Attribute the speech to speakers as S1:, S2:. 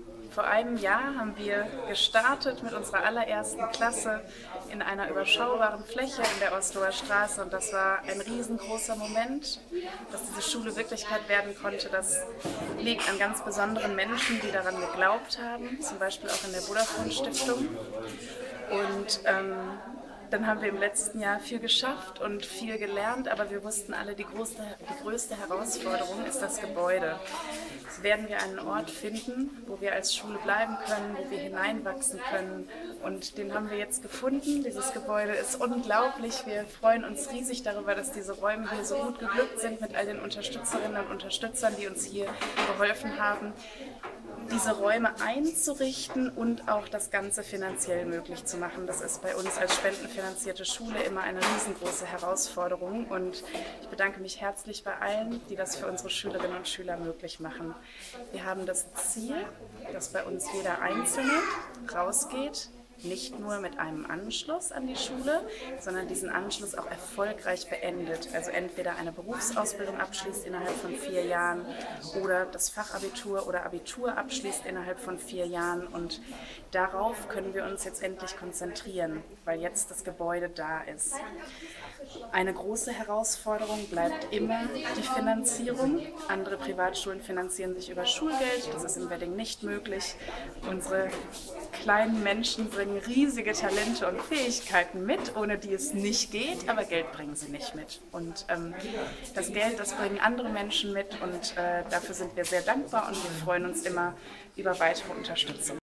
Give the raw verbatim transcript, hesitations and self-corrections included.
S1: Vor einem Jahr haben wir gestartet mit unserer allerersten Klasse in einer überschaubaren Fläche in der Osloer Straße und das war ein riesengroßer Moment, dass diese Schule Wirklichkeit werden konnte. Das liegt an ganz besonderen Menschen, die daran geglaubt haben, zum Beispiel auch in der Vodafone Stiftung. Und ähm, dann haben wir im letzten Jahr viel geschafft und viel gelernt, aber wir wussten alle, die, große, die größte Herausforderung ist das Gebäude. Werden wir einen Ort finden, wo wir als Schule bleiben können, wo wir hineinwachsen können, und den haben wir jetzt gefunden. Dieses Gebäude ist unglaublich. Wir freuen uns riesig darüber, dass diese Räume hier so gut geglückt sind mit all den Unterstützerinnen und Unterstützern, die uns hier geholfen haben, diese Räume einzurichten und auch das Ganze finanziell möglich zu machen. Das ist bei uns als spendenfinanzierte Schule immer eine riesengroße Herausforderung und ich bedanke mich herzlich bei allen, die das für unsere Schülerinnen und Schüler möglich machen. Wir haben das Ziel, dass bei uns jeder Einzelne rausgeht, nicht nur mit einem Anschluss an die Schule, sondern diesen Anschluss auch erfolgreich beendet. Also entweder eine Berufsausbildung abschließt innerhalb von vier Jahren oder das Fachabitur oder Abitur abschließt innerhalb von vier Jahren. Und darauf können wir uns jetzt endlich konzentrieren, weil jetzt das Gebäude da ist. Eine große Herausforderung bleibt immer die Finanzierung. Andere Privatschulen finanzieren sich über Schulgeld, das ist im Wedding nicht möglich. Unsere kleinen Menschen bringen riesige Talente und Fähigkeiten mit, ohne die es nicht geht, aber Geld bringen sie nicht mit. Und ähm, das Geld, das bringen andere Menschen mit und äh, dafür sind wir sehr dankbar und wir freuen uns immer über weitere Unterstützung.